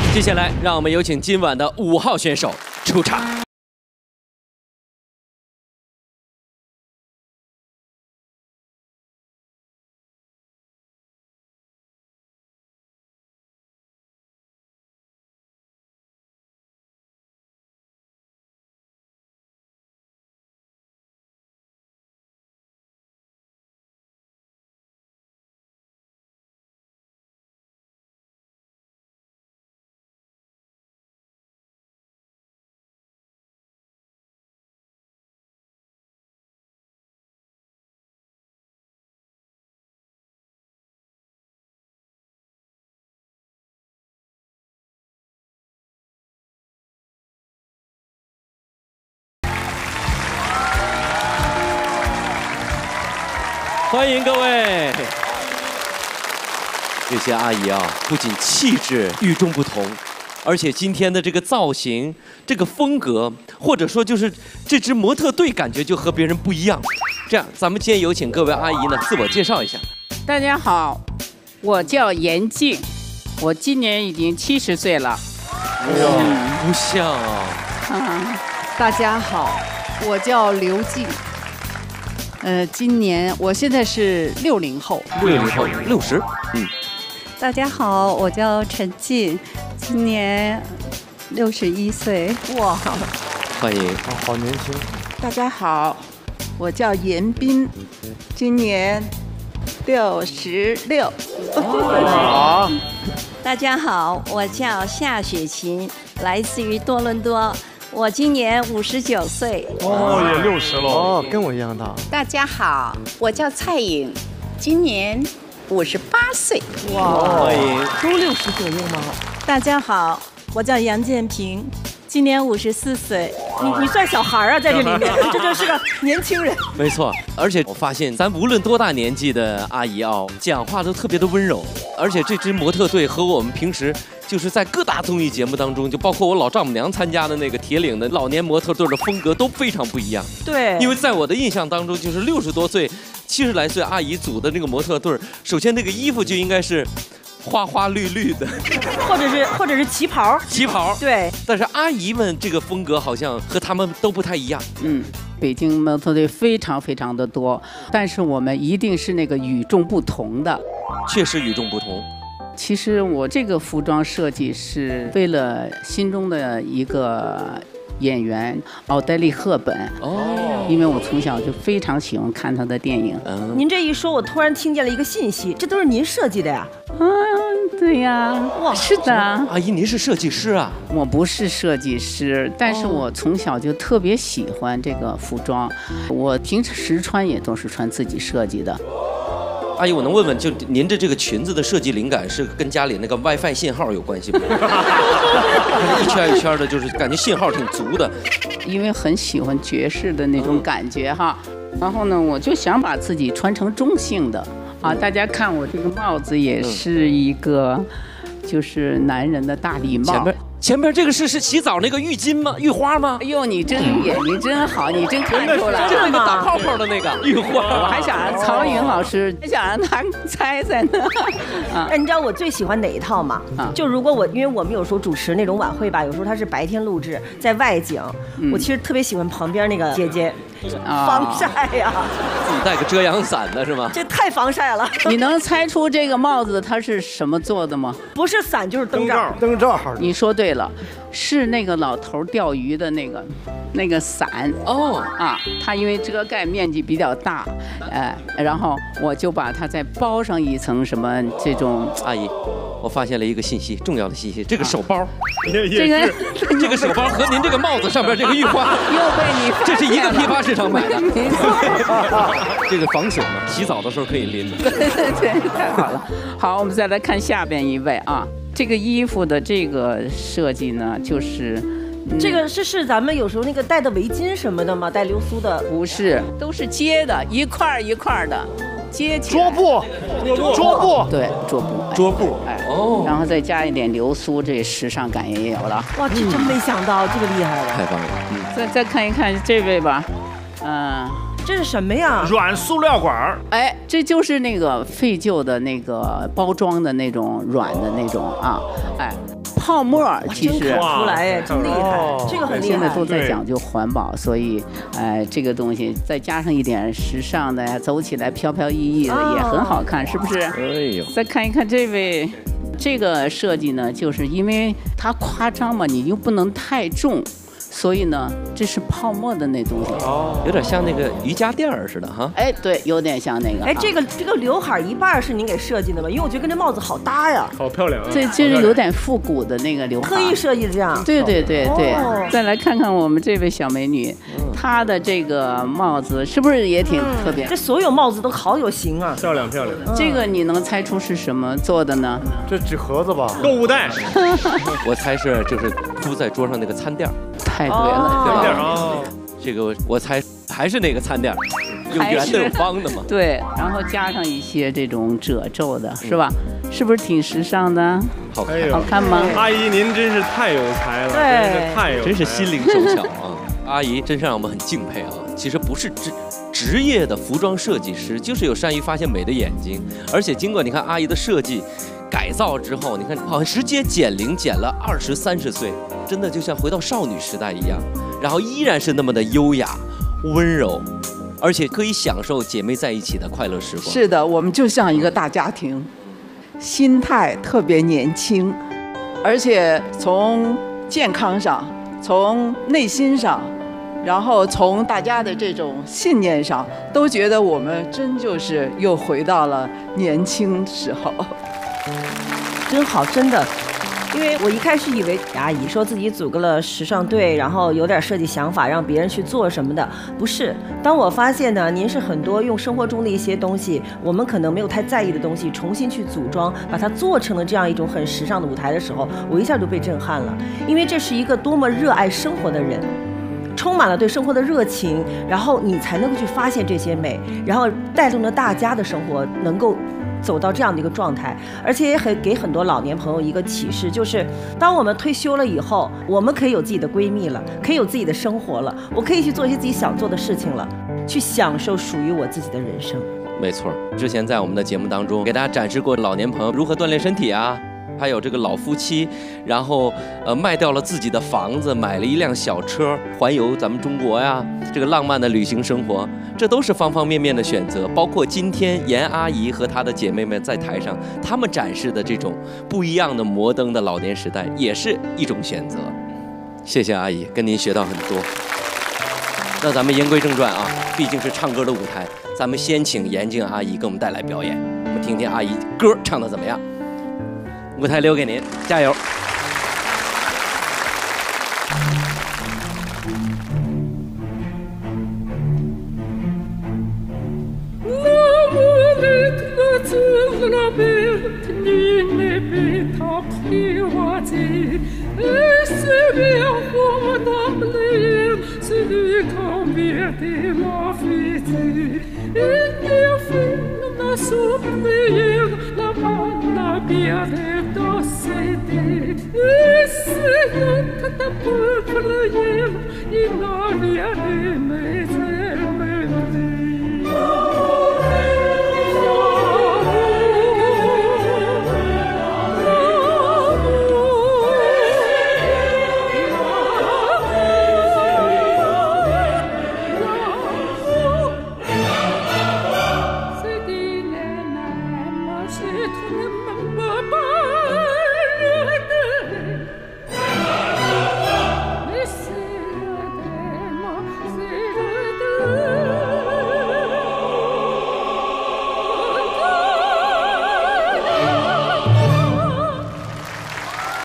接下来，让我们有请今晚的5号选手出场。欢迎各位！这些阿姨啊，不仅气质与众不同，而且今天的这个造型、这个风格，或者说就是这支模特队，感觉就和别人不一样。这样，咱们今天有请各位阿姨呢自我介绍一下。 大家好，我叫严静，我今年已经70岁了。 哇，不像啊！ 大家好，我叫刘静。今年我现在是60后 ，60后，60， 大家好，我叫陈静，今年61岁。 哇， 欢迎， 好年轻。 大家好，我叫严斌，今年66。 好。 大家好，我叫夏雪琴，来自于多伦多。我今年59岁。 哦，也60了。哦，跟我一样大。 大家好，我叫蔡颖，今年58岁。 哇，欢迎， 都60左右吗？ 大家好，我叫杨建平，今年54岁。 你算小孩啊，在这里面，这就是个年轻人。 没错，而且我发现咱无论多大年纪的阿姨啊，讲话都特别的温柔，而且这支模特队和我们平时就是在各大综艺节目当中，就包括我老丈母娘参加的那个铁岭的老年模特队的风格都非常不一样。 对， 因为在我的印象当中，就是60多岁、70来岁阿姨组的那个模特队，首先那个衣服就应该是花花绿绿的， 或者是旗袍。 旗袍， 对。 但是阿姨们这个风格好像和他们都不太一样。 北京模特队非常非常的多，但是我们一定是那个与众不同的。 确实与众不同。 其实我这个服装设计是为了心中的一个演员奥黛丽·赫本哦，因为我从小就非常喜欢看她的电影。 您这一说，我突然听见了一个信息，这都是您设计的呀？ 对呀，哇，是的。 阿姨，您是设计师啊？ 我不是设计师，但是我从小就特别喜欢这个服装，我平时穿也都是穿自己设计的。 阿姨，我能问问，就您的这个裙子的设计灵感是跟家里那个 WiFi 信号有关系吗？一圈一圈的，就是感觉信号挺足的。 因为很喜欢爵士的那种感觉哈，然后呢，我就想把自己穿成中性的啊。大家看我这个帽子也是一个，就是男人的大礼帽。 前边这个是洗澡那个浴巾吗？浴花吗？ 哎呦，你真眼睛真好，你真看出来了， 就是那个打泡泡的那个浴花。 我还想让曹云老师，想让他猜猜呢。 哎，你知道我最喜欢哪一套吗？就如果因为我们有时候主持那种晚会吧，有时候它是白天录制，在外景，我其实特别喜欢旁边那个姐姐。防晒呀， 自己带个遮阳伞的是吗？ 这太防晒了。 你能猜出这个帽子它是什么做的吗？ 不是伞就是灯罩。 灯罩。 你说对了，是那个老头钓鱼的那个伞哦啊，它因为遮盖面积比较大，然后我就把它再包上一层什么这种。 阿姨，我发现了一个信息，重要的信息，这个手包， 这个手包和您这个帽子上边这个玉花又被你， 这是一个批发市场买的。这个防水嘛，洗澡的时候可以拎。 对，太好了。好，我们再来看下边一位啊，这个衣服的这个设计呢，就是。 这个是咱们有时候那个戴的围巾什么的吗？带流苏的？ 不是，都是接的，一块一块的，接起来。桌布， 对，桌布，哎，哦，然后再加一点流苏，这时尚感也有了。 哇，这真没想到，这个厉害了， 太棒了。 再看一看这位吧， 这是什么呀？ 软塑料管。 哎，这就是那个废旧的那个包装的那种软的那种啊，哎。 泡沫，其实真看出来哎，真厉害，这个很厉害。 现在都在讲究环保，所以这个东西再加上一点时尚的呀，走起来飘飘逸逸的也很好看，是不是？哎呦，再看一看这位。这个设计呢，就是因为它夸张嘛，你又不能太重，所以呢，这是泡沫的那东西， 有点像那个瑜伽垫儿似的哈。 哎，对，有点像那个。 哎，这个刘海一半是您给设计的吗？因为我觉得跟这帽子好搭呀， 好漂亮啊。 这是有点复古的那个刘海， 特意设计的这样。 对对对对。再来看看我们这位小美女，她的这个帽子是不是也挺特别？ 这所有帽子都好有型啊， 漂亮漂亮。 这个你能猜出是什么做的呢？ 这纸盒子吧，购物袋。 我猜是就是铺在桌上那个餐垫。 太对了， 餐垫哦。 这个我猜还是那个餐垫，有圆的有方的嘛。 对，然后加上一些这种褶皱的，是吧？是不是挺时尚的？ 好看， 好看吗？ 阿姨您真是太有才了，真是太有才了， 真是心灵手巧啊！阿姨真是让我们很敬佩啊！其实不是职业的服装设计师，就是有善于发现美的眼睛，而且经过你看阿姨的设计改造之后，你看好像直接减龄减了20、30岁，真的就像回到少女时代一样，然后依然是那么的优雅、温柔，而且可以享受姐妹在一起的快乐时光。 是的，我们就像一个大家庭，心态特别年轻，而且从健康上、从内心上，然后从大家的这种信念上，都觉得我们真就是又回到了年轻时候。 真好，真的。因为我一开始以为阿姨说自己组个了时尚队，然后有点设计想法让别人去做什么的，不是。当我发现呢，您是很多用生活中的一些东西，我们可能没有太在意的东西，重新去组装，把它做成了这样一种很时尚的舞台的时候，我一下就被震撼了。因为这是一个多么热爱生活的人，充满了对生活的热情，然后你才能够去发现这些美，然后带动着大家的生活能够走到这样的一个状态。而且也给很多老年朋友一个启示，就是当我们退休了以后，我们可以有自己的闺蜜了，可以有自己的生活了，我可以去做一些自己想做的事情了，去享受属于我自己的人生。 没错，之前在我们的节目当中给大家展示过老年朋友如何锻炼身体啊，还有这个老夫妻，然后卖掉了自己的房子，买了一辆小车，环游咱们中国呀，这个浪漫的旅行生活，这都是方方面面的选择。包括今天严阿姨和她的姐妹们在台上，她们展示的这种不一样的摩登的老年时代，也是一种选择。谢谢阿姨，跟您学到很多。那咱们言归正传啊，毕竟是唱歌的舞台，咱们先请严静阿姨给我们带来表演，我们听听阿姨歌唱得怎么样。舞台留给您，加油！ Piade dossete, e se non te